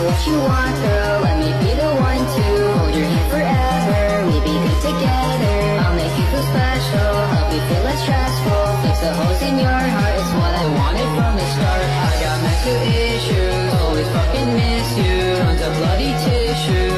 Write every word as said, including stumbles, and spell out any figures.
what you want, girl, let me be the one to hold your hand forever. We be good together, I'll make you feel special, help you feel less stressful, fix the holes in your heart, it's what I wanted from the start. I got mental issues, always fucking miss you, tons of bloody tissue.